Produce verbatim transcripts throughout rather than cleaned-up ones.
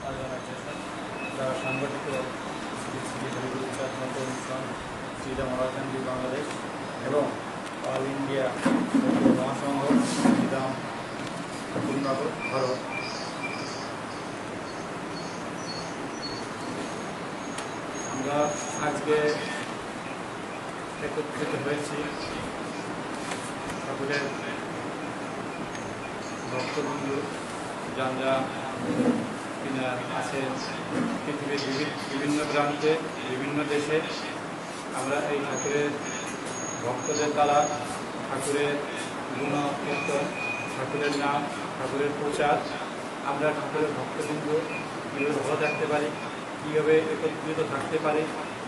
Organisation যারা সংগঠিত শ্রী শ্রী হরিগুরু চাঁদ মিশন, শ্রীরাম মহাকান্দি বাংলাদেশ এবং অল ইন্ডিয়া মহাসংঘ শ্রীরাম ঠাকুরনগর ভারত। আমরা আজকে একত্রিত হয়েছি ঠাকুরের ভক্তবন্ধু যারা কিনা আছেন পৃথিবীর বিভিন্ন প্রান্তে বিভিন্ন দেশে। আমরা এই ঠাকুরের ভক্তদের দ্বারা ঠাকুরের গুণ কীর্তন, ঠাকুরের নাম, ঠাকুরের প্রচার, আমরা ঠাকুরের ভক্তবৃন্দ কীভাবে ভালো থাকতে পারি, কীভাবে একত্রিত থাকতে পারি,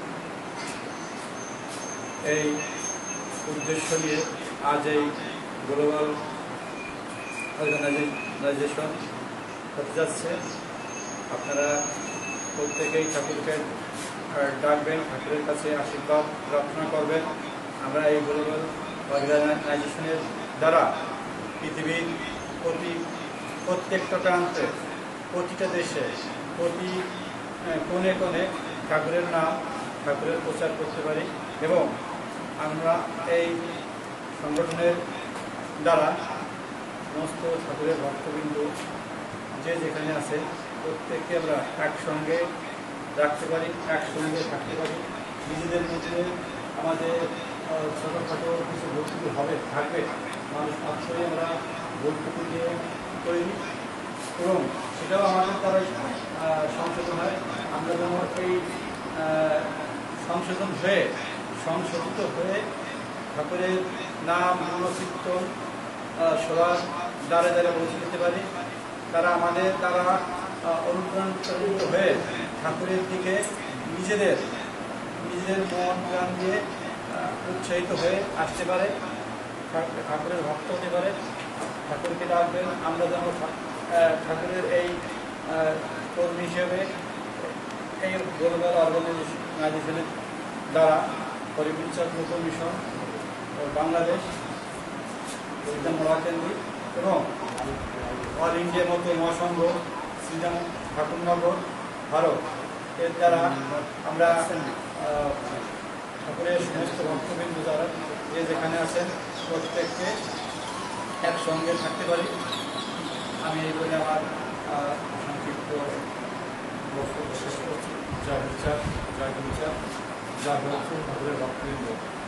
এই উদ্দেশ্য নিয়ে আজ এই গ্লোবাল অর্গানাইজেশন হতে যাচ্ছে। আপনারা প্রত্যেকেই ঠাকুরকে ডাকবেন, ঠাকুরের কাছে আশীর্বাদ প্রার্থনা করবেন। আমরা এই গ্লোবাল অর্গানাইজেশনের দ্বারা পৃথিবীর প্রতি প্রত্যেকটা প্রান্তে, প্রতিটা দেশে, প্রতি কোণে কোণে ঠাকুরের নাম, ঠাকুরের প্রচার করতে পারি এবং আমরা এই সংগঠনের দ্বারা সমস্ত ঠাকুরের ভক্তবৃন্দ যে যেখানে আছে প্রত্যেককে আমরা একসঙ্গে রাখতে পারি, একসঙ্গে থাকতে পারি। নিজেদের মধ্যে আমাদের ছোটোখাটো কিছু ভুলটুকু হবে থাকবে, মানুষ মাত্রই আমরা ভুলটুকু দিয়ে তৈরি এবং সেটাও আমাদের দ্বারাই সংশোধন হয়। আমরা যেন এই সংশোধন হয়ে সংশোধিত হয়ে ঠাকুরের নাম গুণকীর্তন সবার দ্বারে দ্বারে পৌঁছে দিতে পারি। তারা আমাদের দ্বারা অনুপ্রাণিত হয়ে ঠাকুরের দিকে নিজেদের নিজেদের মন প্রাণ দিয়ে উৎসাহিত হয়ে আসতে পারে, ঠাকুরের ভক্ত হতে পারে, ঠাকুরকে ডাকবেন। আমরা যেন ঠাকুরের এই কর্মী হিসেবে এই গ্লোবাল অর্গানাইজেশনের দ্বারা হরিগুরু চাঁদ মিশন বাংলাদেশ, শ্রীরাম মহাকান্দি এবং অল ইন্ডিয়া মতো মহাসংঘ শ্রীরাম ঠাকুরনগর ভারত এর দ্বারা আমরা ঠাকুরের সমস্ত ভক্তবৃন্দ দ্বারা যে যেখানে আছেন প্রত্যেককে একসঙ্গে থাকতে পারি। আমি এই বলে আমার সংক্ষিপ্ত বক্তব্য শেষ করছি। জয় গুরু চাঁদ, জয় গুরু চাঁদ, জয় ঠাকুরের ভক্তবৃন্দ।